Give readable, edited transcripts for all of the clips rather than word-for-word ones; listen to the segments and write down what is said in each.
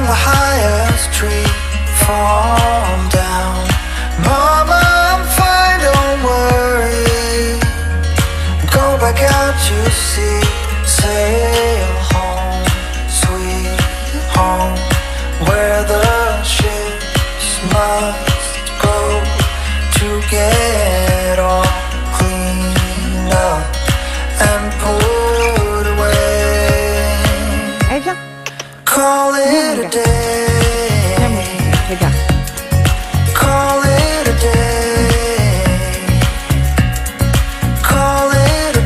the highest tree, fall down. Mama, I'm fine, don't worry. Go back out to sea, sail home, sweet home, where the ships must go to get all cleaned up and put away. Allez, viens. Call it a day. Regarde. Call it a day. Call it a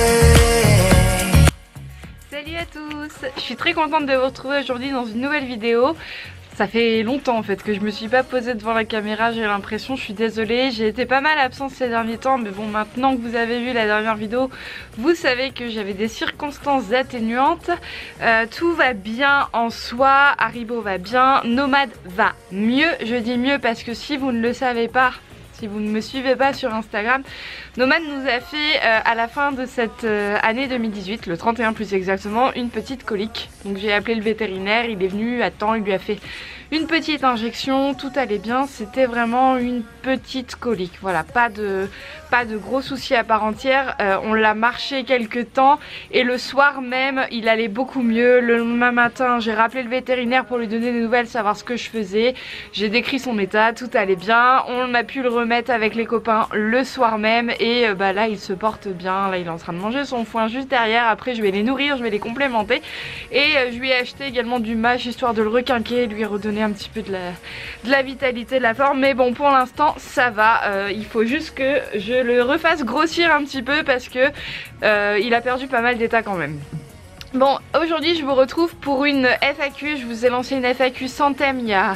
day. Salut à tous, je suis très contente de vous retrouver aujourd'hui dans une nouvelle vidéo. Ça fait longtemps en fait que je me suis pas posée devant la caméra, j'ai l'impression, je suis désolée. J'ai été pas mal absente ces derniers temps, mais bon, maintenant que vous avez vu la dernière vidéo, vous savez que j'avais des circonstances atténuantes. Tout va bien en soi, Haribo va bien, Nomade va mieux. Je dis mieux parce que si vous ne le savez pas, si vous ne me suivez pas sur Instagram, Nomade nous a fait à la fin de cette année 2018, le 31 plus exactement, une petite colique. Donc j'ai appelé le vétérinaire, il est venu à temps, il lui a fait une petite injection, tout allait bien, c'était vraiment une petite colique. Voilà, pas de gros soucis à part entière. On l'a marché quelques temps et le soir même il allait beaucoup mieux. Le lendemain matin j'ai rappelé le vétérinaire pour lui donner des nouvelles, savoir ce que je faisais. J'ai décrit son état, tout allait bien. On a pu le remettre avec les copains le soir même et là il se porte bien. Là il est en train de manger son foin juste derrière. Après je vais les nourrir, je vais les complémenter et je lui ai acheté également du mâche histoire de le requinquer, lui redonner un petit peu de la vitalité, de la forme. Mais bon, pour l'instant ça va. Il faut juste que je le refasse grossir un petit peu parce que il a perdu pas mal d'état quand même. Bon, aujourd'hui je vous retrouve pour une FAQ. Je vous ai lancé une FAQ sans thème il y a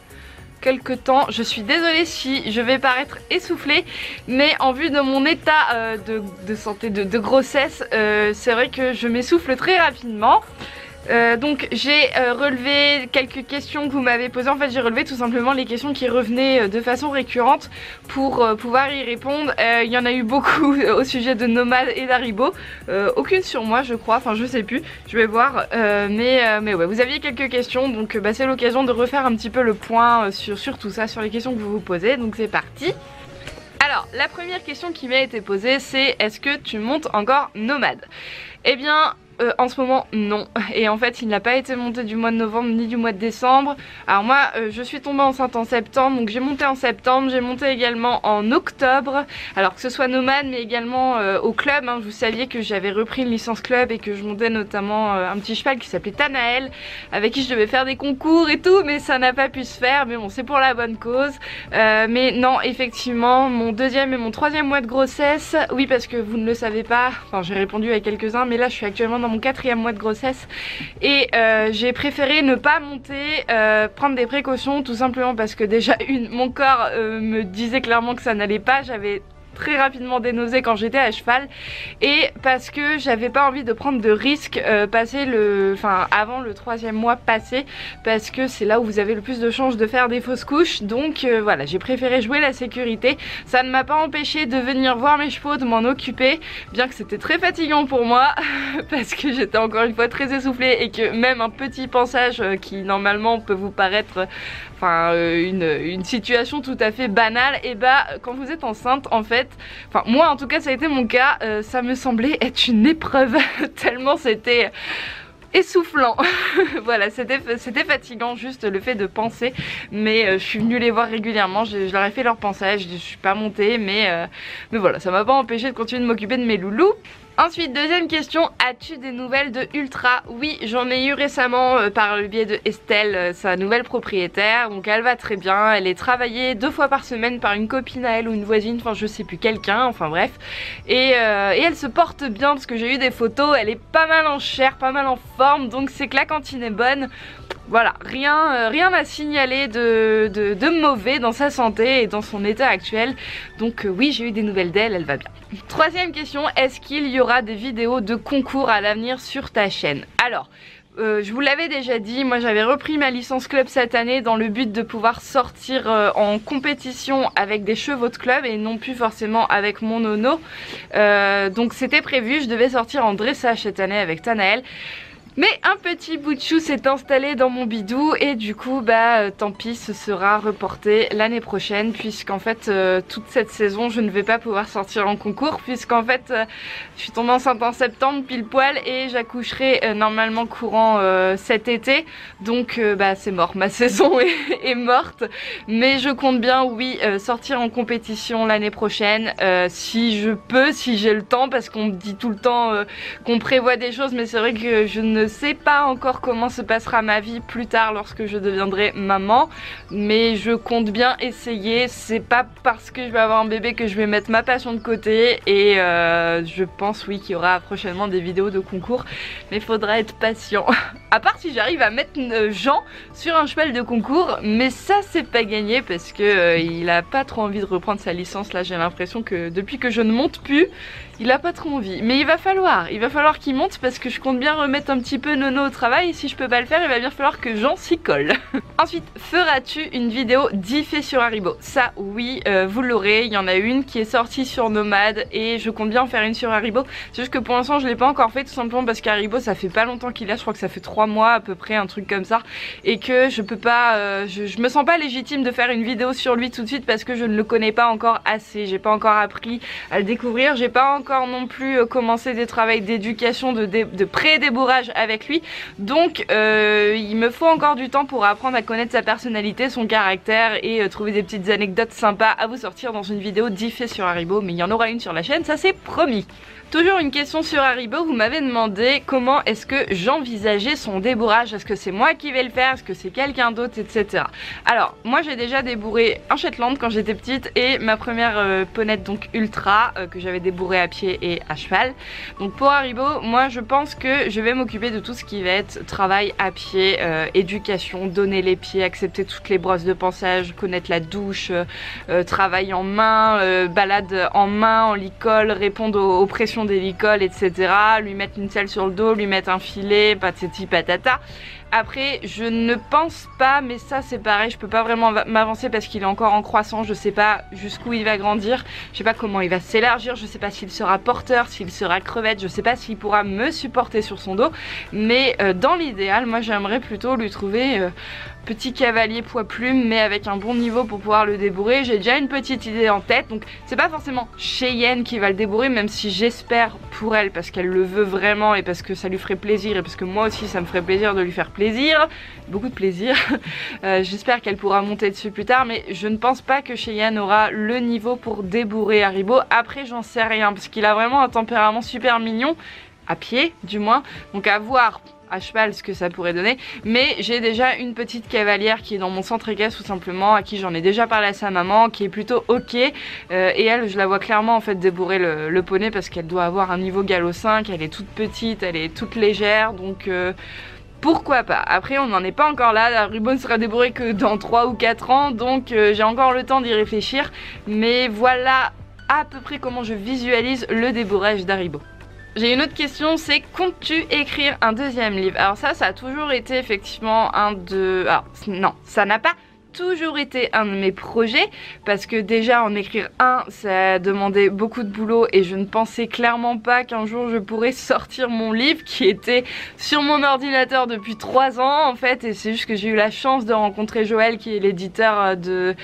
quelques temps. Je suis désolée si je vais paraître essoufflée, mais en vue de mon état de santé, de grossesse, c'est vrai que je m'essouffle très rapidement. Donc j'ai relevé quelques questions que vous m'avez posées. En fait j'ai relevé tout simplement les questions qui revenaient de façon récurrente pour pouvoir y répondre. Il y en a eu beaucoup au sujet de Nomade et d'Haribo, aucune sur moi je crois, enfin je sais plus, je vais voir, mais ouais, vous aviez quelques questions, donc c'est l'occasion de refaire un petit peu le point sur tout ça, sur les questions que vous vous posez, donc c'est parti. Alors la première question qui m'a été posée, c'est: est-ce que tu montes encore Nomade? Eh bien en ce moment non, et en fait il n'a pas été monté du mois de novembre ni du mois de décembre. Alors moi je suis tombée enceinte en septembre, donc j'ai monté en septembre, j'ai monté également en octobre, alors que ce soit Nomade mais également au club, hein. Vous saviez que j'avais repris une licence club et que je montais notamment un petit cheval qui s'appelait Tanael, avec qui je devais faire des concours et tout, mais ça n'a pas pu se faire, mais bon c'est pour la bonne cause. Mais non, effectivement mon deuxième et mon troisième mois de grossesse, oui parce que vous ne le savez pas, enfin j'ai répondu à quelques-uns, mais là je suis actuellement dans mon quatrième mois de grossesse et j'ai préféré ne pas monter, prendre des précautions, tout simplement parce que déjà mon corps me disait clairement que ça n'allait pas, j'avais très rapidement des nausées quand j'étais à cheval, et parce que j'avais pas envie de prendre de risques avant le troisième mois passé, parce que c'est là où vous avez le plus de chances de faire des fausses couches. Donc voilà, j'ai préféré jouer la sécurité. Ça ne m'a pas empêché de venir voir mes chevaux, de m'en occuper, bien que c'était très fatigant pour moi parce que j'étais encore une fois très essoufflée et que même un petit pansage qui normalement peut vous paraître une situation tout à fait banale, et quand vous êtes enceinte en fait, moi en tout cas ça a été mon cas, ça me semblait être une épreuve tellement c'était essoufflant. Voilà, c'était fatigant juste le fait de penser, mais je suis venue les voir régulièrement, je leur ai fait leur pensage, je suis pas montée, mais voilà, ça m'a pas empêché de continuer de m'occuper de mes loulous. Ensuite, deuxième question, as-tu des nouvelles de Ultra? Oui, j'en ai eu récemment par le biais de Estelle, sa nouvelle propriétaire. Donc elle va très bien, elle est travaillée 2 fois par semaine par une copine à elle ou une voisine, enfin je sais plus, quelqu'un, enfin bref. Et elle se porte bien parce que j'ai eu des photos, elle est pas mal en chair, pas mal en forme, donc c'est que la cantine est bonne. Voilà, rien à signaler de mauvais dans sa santé et dans son état actuel. Donc oui, j'ai eu des nouvelles d'elle, elle va bien. Troisième question, est-ce qu'il y aura des vidéos de concours à l'avenir sur ta chaîne? Alors, je vous l'avais déjà dit, moi j'avais repris ma licence club cette année dans le but de pouvoir sortir en compétition avec des chevaux de club et non plus forcément avec mon nono. Donc c'était prévu, je devais sortir en dressage cette année avec Tanael. Mais un petit bout de chou s'est installé dans mon bidou et du coup tant pis, ce sera reporté l'année prochaine puisqu'en fait toute cette saison je ne vais pas pouvoir sortir en concours puisqu'en fait je suis tombée enceinte en septembre pile poil et j'accoucherai normalement courant cet été, donc c'est mort, ma saison est morte. Mais je compte bien, oui, sortir en compétition l'année prochaine si je peux, si j'ai le temps, parce qu'on me dit tout le temps qu'on prévoit des choses, mais c'est vrai que je ne sais pas encore comment se passera ma vie plus tard lorsque je deviendrai maman, mais je compte bien essayer. C'est pas parce que je vais avoir un bébé que je vais mettre ma passion de côté et je pense oui qu'il y aura prochainement des vidéos de concours, mais il faudra être patient. À part si j'arrive à mettre Jean sur un cheval de concours, mais ça c'est pas gagné parce que il a pas trop envie de reprendre sa licence. Là j'ai l'impression que depuis que je ne monte plus, il a pas trop envie. Mais il va falloir qu'il monte parce que je compte bien remettre un petit peu Nono au travail et si je peux pas le faire, il va bien falloir que Jean s'y colle. Ensuite, feras-tu une vidéo diffée sur Haribo? Ça oui, vous l'aurez, il y en a une qui est sortie sur Nomade et je compte bien en faire une sur Haribo. C'est juste que pour l'instant je l'ai pas encore fait tout simplement parce qu'Haribo ça fait pas longtemps qu'il a, je crois que ça fait 3 mois à peu près, un truc comme ça, et que je peux pas, je me sens pas légitime de faire une vidéo sur lui tout de suite parce que je ne le connais pas encore assez, j'ai pas encore appris à le découvrir, j'ai pas encore non plus commencé des travaux d'éducation, de pré-débourrage avec lui, donc il me faut encore du temps pour apprendre à connaître sa personnalité, son caractère et trouver des petites anecdotes sympas à vous sortir dans une vidéo diffée sur Haribo, mais il y en aura une sur la chaîne, ça c'est promis. Toujours une question sur Haribo, vous m'avez demandé comment est-ce que j'envisageais son débourrage, est-ce que c'est moi qui vais le faire, est-ce que c'est quelqu'un d'autre, etc. Alors moi j'ai déjà débourré un Shetland quand j'étais petite et ma première ponette donc Ultra que j'avais débourré à pied et à cheval. Donc pour Haribo, moi je pense que je vais m'occuper de tout ce qui va être travail à pied, éducation, donner les pieds, accepter toutes les brosses de pansage, connaître la douche, travail en main, balade en main, en licol, répondre aux pressions des licoles, etc. Lui mettre une selle sur le dos, lui mettre un filet, patati patata. Après, je ne pense pas, mais ça c'est pareil, je peux pas vraiment m'avancer parce qu'il est encore en croissance, je sais pas jusqu'où il va grandir, je sais pas comment il va s'élargir, je sais pas s'il sera porteur, s'il sera crevette, je sais pas s'il pourra me supporter sur son dos, mais dans l'idéal, moi j'aimerais plutôt lui trouver petit cavalier poids plume mais avec un bon niveau pour pouvoir le débourrer. J'ai déjà une petite idée en tête, donc c'est pas forcément Cheyenne qui va le débourrer, même si j'espère pour elle parce qu'elle le veut vraiment et parce que ça lui ferait plaisir et parce que moi aussi ça me ferait plaisir de lui faire plaisir, beaucoup de plaisir. J'espère qu'elle pourra monter dessus plus tard, mais je ne pense pas que Cheyenne aura le niveau pour débourrer Haribo. Après j'en sais rien parce qu'il a vraiment un tempérament super mignon, à pied du moins, donc à voir à cheval ce que ça pourrait donner, mais j'ai déjà une petite cavalière qui est dans mon centre équestre tout simplement, à qui j'en ai déjà parlé à sa maman, qui est plutôt ok, et elle je la vois clairement en fait débourrer le poney parce qu'elle doit avoir un niveau galop 5, elle est toute petite, elle est toute légère, donc pourquoi pas. Après on n'en est pas encore là, Haribo ne sera débourré que dans 3 ou 4 ans, donc j'ai encore le temps d'y réfléchir, mais voilà à peu près comment je visualise le débourrage d'Haribo. J'ai une autre question, c'est comptes-tu écrire un deuxième livre? Alors ça a toujours été effectivement un de... Alors non, ça n'a pas toujours été un de mes projets parce que déjà en écrire un ça demandait beaucoup de boulot et je ne pensais clairement pas qu'un jour je pourrais sortir mon livre qui était sur mon ordinateur depuis 3 ans en fait, et c'est juste que j'ai eu la chance de rencontrer Joël qui est l'éditeur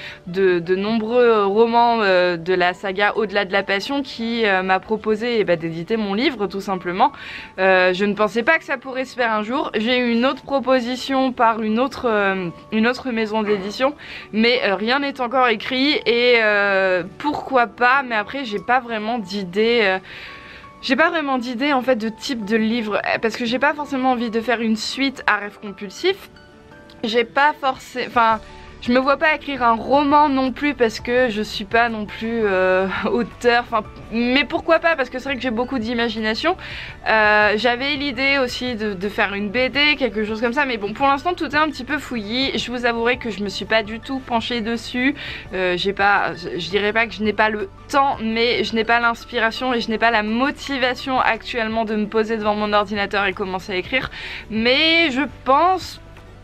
de nombreux romans de la saga Au-delà de la passion qui m'a proposé d'éditer mon livre tout simplement. Je ne pensais pas que ça pourrait se faire un jour. J'ai eu une autre proposition par une autre maison d'édition, mais rien n'est encore écrit et pourquoi pas, mais après j'ai pas vraiment d'idée. J'ai pas vraiment d'idée en fait de type de livre parce que j'ai pas forcément envie de faire une suite à Rêve compulsif. J'ai pas forcément... Enfin... Je me vois pas écrire un roman non plus parce que je suis pas non plus auteur, enfin, mais pourquoi pas, parce que c'est vrai que j'ai beaucoup d'imagination. J'avais l'idée aussi de faire une BD, quelque chose comme ça, mais bon pour l'instant tout est un petit peu fouillis. Je vous avouerai que je me suis pas du tout penchée dessus. Je dirais pas que je n'ai pas le temps, mais je n'ai pas l'inspiration et je n'ai pas la motivation actuellement de me poser devant mon ordinateur et commencer à écrire. Mais je pense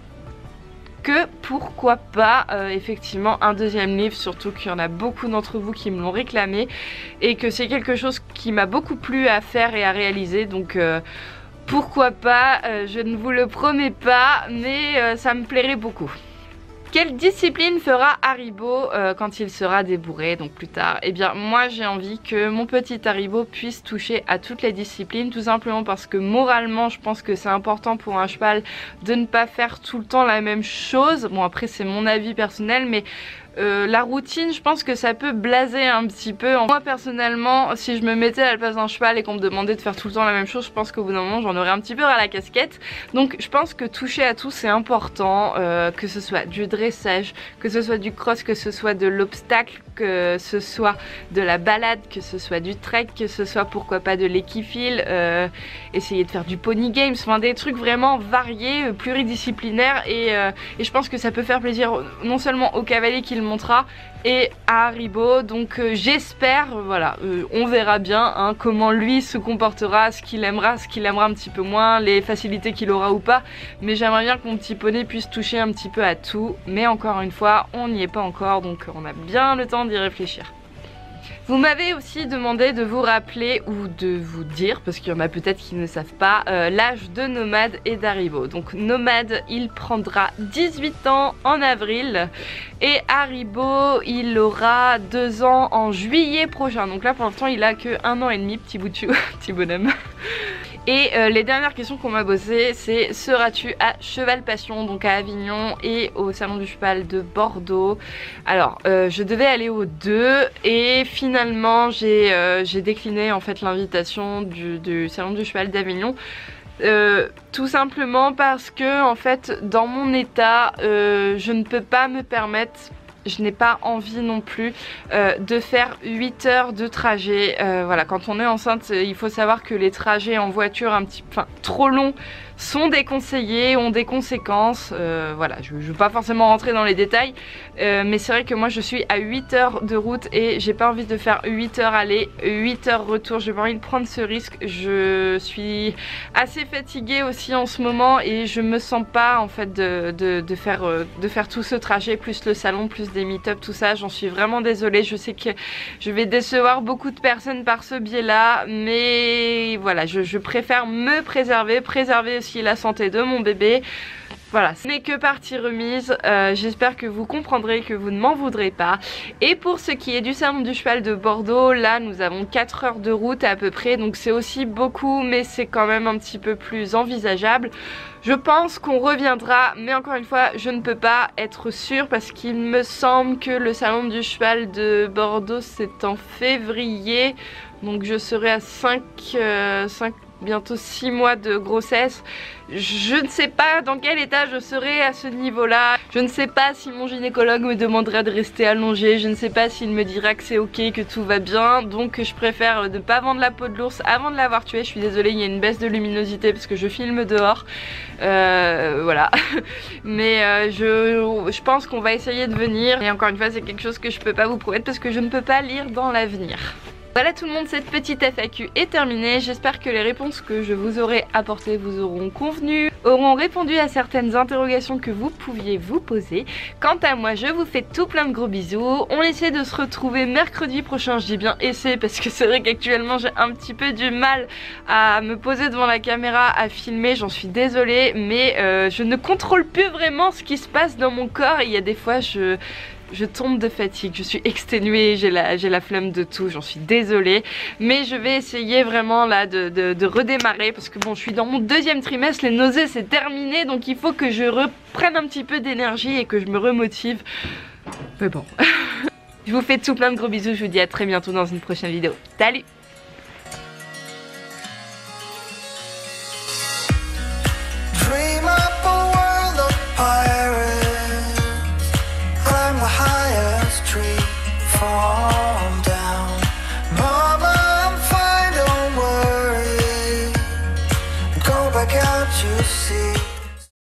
que pourquoi pas effectivement un deuxième livre, surtout qu'il y en a beaucoup d'entre vous qui me l'ont réclamé et que c'est quelque chose qui m'a beaucoup plu à faire et à réaliser, donc pourquoi pas, je ne vous le promets pas, mais ça me plairait beaucoup. Quelle discipline fera Haribo quand il sera débourré, donc plus tard? Eh bien moi j'ai envie que mon petit Haribo puisse toucher à toutes les disciplines, tout simplement parce que moralement je pense que c'est important pour un cheval de ne pas faire tout le temps la même chose. Bon après c'est mon avis personnel, mais la routine, je pense que ça peut blaser un petit peu. Moi personnellement, si je me mettais à la place d'un cheval et qu'on me demandait de faire tout le temps la même chose, je pense qu'au bout d'un moment j'en aurais un petit peu ras la casquette. Donc je pense que toucher à tout c'est important, que ce soit du dressage, que ce soit du cross, que ce soit de l'obstacle, que ce soit de la balade, que ce soit du trek, que ce soit pourquoi pas de l'équifile, essayer de faire du pony games, enfin des trucs vraiment variés, pluridisciplinaires, et je pense que ça peut faire plaisir non seulement au cavalier qui le montera et à Haribo. Donc j'espère, voilà, on verra bien hein, comment lui se comportera, ce qu'il aimera un petit peu moins, les facilités qu'il aura ou pas, mais j'aimerais bien que mon petit poney puisse toucher un petit peu à tout, mais encore une fois on n'y est pas encore, donc on a bien le temps d'y réfléchir. Vous m'avez aussi demandé de vous rappeler ou de vous dire, parce qu'il y en a peut-être qui ne savent pas, l'âge de Nomade et d'Haribo. Donc Nomade, il prendra 18 ans en avril et Haribo, il aura 2 ans en juillet prochain. Donc là pour l'instant il a que 1 an et demi, petit bout de chou, petit bonhomme. Et les dernières questions qu'on m'a posées, c'est seras-tu à Cheval Passion, donc à Avignon et au Salon du Cheval de Bordeaux? Alors je devais aller aux deux et finalement j'ai décliné en fait l'invitation du Salon du Cheval d'Avignon. Tout simplement parce que en fait dans mon état je ne peux pas me permettre, je n'ai pas envie non plus de faire 8 heures de trajet. Voilà, quand on est enceinte, il faut savoir que les trajets en voiture trop longs sont déconseillés, ont des conséquences. Voilà, je ne veux pas forcément rentrer dans les détails, mais c'est vrai que moi je suis à 8 heures de route et j'ai pas envie de faire 8 heures aller, 8 heures retour. J'ai pas envie de prendre ce risque. Je suis assez fatiguée aussi en ce moment et je me sens pas en fait de faire tout ce trajet, plus le salon, plus des meet-up, tout ça. J'en suis vraiment désolée. Je sais que je vais décevoir beaucoup de personnes par ce biais-là, mais voilà, je préfère me préserver aussi la santé de mon bébé. Voilà, ce n'est que partie remise. J'espère que vous comprendrez, que vous ne m'en voudrez pas. Et pour ce qui est du Salon du Cheval de Bordeaux, là nous avons 4 heures de route à peu près, donc c'est aussi beaucoup, mais c'est quand même un petit peu plus envisageable. Je pense qu'on reviendra, mais encore une fois, je ne peux pas être sûre parce qu'il me semble que le Salon du Cheval de Bordeaux c'est en février, donc je serai à 5 bientôt 6 mois de grossesse. Je ne sais pas dans quel état je serai à ce niveau-là. Je ne sais pas si mon gynécologue me demanderait de rester allongée. Je ne sais pas s'il me dira que c'est ok, que tout va bien. Donc je préfère ne pas vendre la peau de l'ours avant de l'avoir tué. Je suis désolée, il y a une baisse de luminosité parce que je filme dehors. Voilà. Mais je pense qu'on va essayer de venir. Et encore une fois, c'est quelque chose que je peux pas vous promettre parce que je ne peux pas lire dans l'avenir. Voilà tout le monde, cette petite FAQ est terminée. J'espère que les réponses que je vous aurai apportées vous auront convenu, auront répondu à certaines interrogations que vous pouviez vous poser. Quant à moi, je vous fais tout plein de gros bisous. On essaie de se retrouver mercredi prochain. Je dis bien essaie parce que c'est vrai qu'actuellement j'ai un petit peu du mal à me poser devant la caméra, à filmer. J'en suis désolée, mais je ne contrôle plus vraiment ce qui se passe dans mon corps. Il y a des fois je tombe de fatigue, je suis exténuée, j'ai la flemme de tout, j'en suis désolée. Mais je vais essayer vraiment là de redémarrer parce que bon, je suis dans mon 2e trimestre, les nausées c'est terminé, donc il faut que je reprenne un petit peu d'énergie et que je me remotive. Mais bon. Je vous fais tout plein de gros bisous, je vous dis à très bientôt dans une prochaine vidéo. Salut! Dream up a world of pirates. Climb the highest tree, fall down. Mama, I'm fine, don't worry. Go back out, you see.